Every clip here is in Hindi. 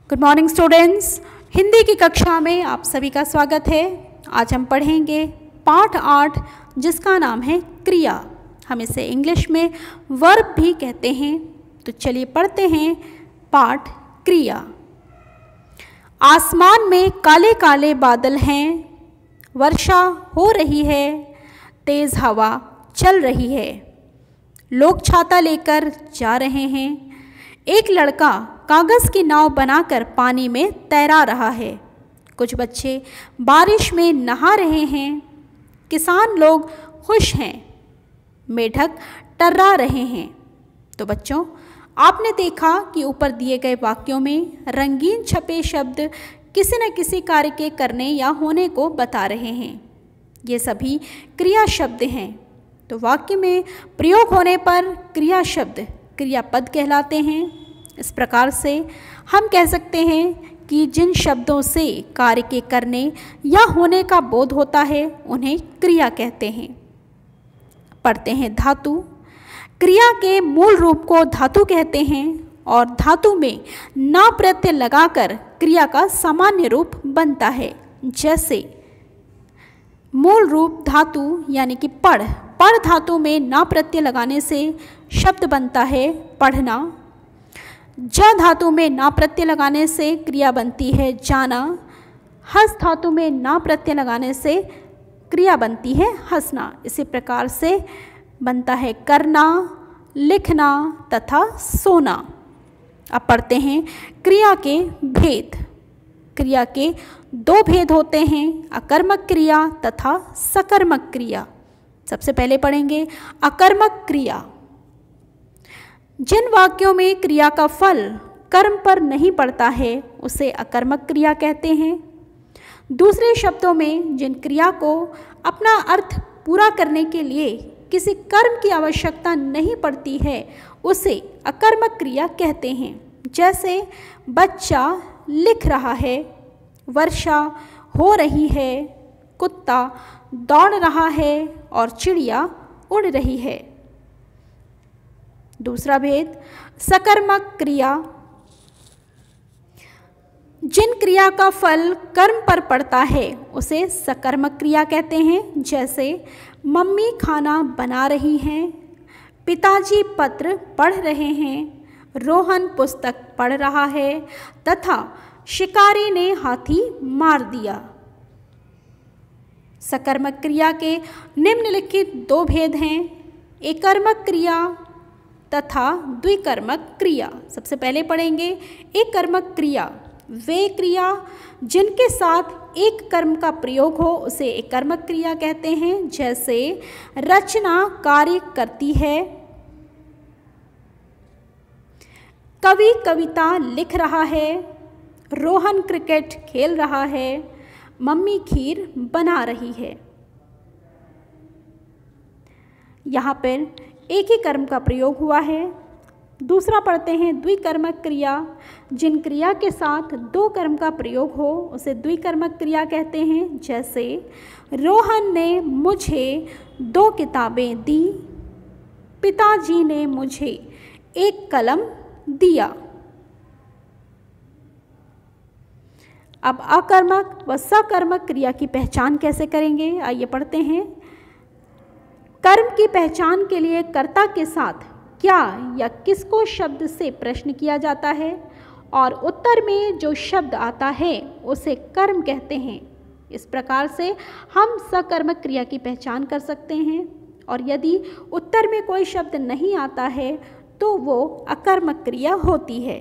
Good morning students. हिंदी की कक्षा में आप सभी का स्वागत है। आज हम पढ़ेंगे पाठ 8 जिसका नाम है क्रिया। हम इसे इंग्लिश में वर्ब भी कहते हैं। तो चलिए पढ़ते हैं पाठ क्रिया। आसमान में काले काले बादल हैं, वर्षा हो रही है, तेज़ हवा चल रही है, लोग छाता लेकर जा रहे हैं। एक लड़का कागज़ की नाव बनाकर पानी में तैरा रहा है। कुछ बच्चे बारिश में नहा रहे हैं। किसान लोग खुश हैं, मेढक टर्रा रहे हैं। तो बच्चों, आपने देखा कि ऊपर दिए गए वाक्यों में रंगीन छपे शब्द किसी न किसी कार्य के करने या होने को बता रहे हैं। ये सभी क्रिया शब्द हैं। तो वाक्य में प्रयोग होने पर क्रिया शब्द क्रियापद कहलाते हैं। इस प्रकार से हम कह सकते हैं कि जिन शब्दों से कार्य के करने या होने का बोध होता है उन्हें क्रिया कहते हैं। पढ़ते हैं धातु। क्रिया के मूल रूप को धातु कहते हैं और धातु में ना प्रत्यय लगाकर क्रिया का सामान्य रूप बनता है। जैसे मूल रूप धातु यानी कि पढ़ धातु में ना प्रत्यय लगाने से शब्द बनता है पढ़ना। ज धातु में ना प्रत्यय लगाने से क्रिया बनती है जाना। हस धातु में ना प्रत्यय लगाने से क्रिया बनती है हंसना। इसी प्रकार से बनता है करना, लिखना तथा सोना। अब पढ़ते हैं क्रिया के भेद। क्रिया के दो भेद होते हैं, अकर्मक क्रिया तथा सकर्मक क्रिया। सबसे पहले पढ़ेंगे अकर्मक क्रिया। जिन वाक्यों में क्रिया का फल कर्म पर नहीं पड़ता है उसे अकर्मक क्रिया कहते हैं। दूसरे शब्दों में जिन क्रिया को अपना अर्थ पूरा करने के लिए किसी कर्म की आवश्यकता नहीं पड़ती है उसे अकर्मक क्रिया कहते हैं। जैसे बच्चा लिख रहा है, वर्षा हो रही है, कुत्ता दौड़ रहा है और चिड़िया उड़ रही है। दूसरा भेद सकर्मक क्रिया। जिन क्रिया का फल कर्म पर पड़ता है उसे सकर्मक क्रिया कहते हैं। जैसे मम्मी खाना बना रही हैं, पिताजी पत्र पढ़ रहे हैं, रोहन पुस्तक पढ़ रहा है तथा शिकारी ने हाथी मार दिया। सकर्मक क्रिया के निम्नलिखित दो भेद हैं, एकर्मक क्रिया तथा द्विकर्मक क्रिया। सबसे पहले पढ़ेंगे एक कर्मक क्रिया। वे क्रिया जिनके साथ एक कर्म का प्रयोग हो उसे एक कर्मक क्रिया कहते हैं। जैसे रचना कार्य करती है, कवि कविता लिख रहा है, रोहन क्रिकेट खेल रहा है, मम्मी खीर बना रही है। यहाँ पर एक ही कर्म का प्रयोग हुआ है। दूसरा पढ़ते हैं द्विकर्मक क्रिया। जिन क्रिया के साथ दो कर्म का प्रयोग हो उसे द्विकर्मक क्रिया कहते हैं। जैसे रोहन ने मुझे 2 किताबें दी, पिताजी ने मुझे 1 कलम दिया। अब अकर्मक व सकर्मक क्रिया की पहचान कैसे करेंगे, आइए पढ़ते हैं। कर्म की पहचान के लिए कर्ता के साथ क्या या किसको शब्द से प्रश्न किया जाता है और उत्तर में जो शब्द आता है उसे कर्म कहते हैं। इस प्रकार से हम सकर्मक क्रिया की पहचान कर सकते हैं और यदि उत्तर में कोई शब्द नहीं आता है तो वो अकर्मक क्रिया होती है।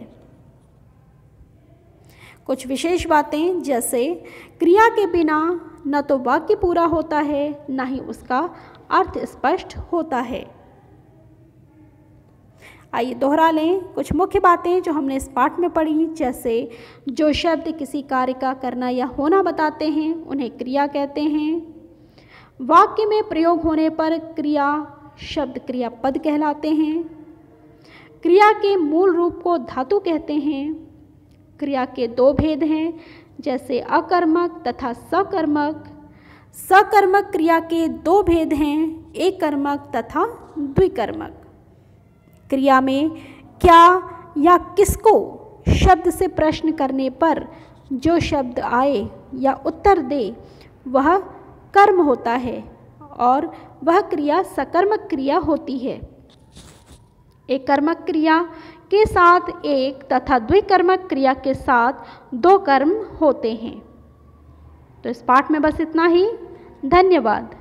कुछ विशेष बातें, जैसे क्रिया के बिना न तो वाक्य पूरा होता है न ही उसका अर्थ स्पष्ट होता है। आइए दोहरा लें कुछ मुख्य बातें जो हमने इस पाठ में पढ़ी। जैसे जो शब्द किसी कार्य का करना या होना बताते हैं उन्हें क्रिया कहते हैं। वाक्य में प्रयोग होने पर क्रिया शब्द क्रियापद कहलाते हैं। क्रिया के मूल रूप को धातु कहते हैं। क्रिया के दो भेद हैं, जैसे अकर्मक तथा सकर्मक। सकर्मक क्रिया के दो भेद हैं, एकर्मक तथा द्विकर्मक। क्रिया में क्या या किसको शब्द से प्रश्न करने पर जो शब्द आए या उत्तर दे वह कर्म होता है और वह क्रिया सकर्मक क्रिया होती है। एक कर्मक क्रिया के साथ एक तथा द्विकर्मक क्रिया के साथ दो कर्म होते हैं। तो इस पाठ में बस इतना ही। धन्यवाद।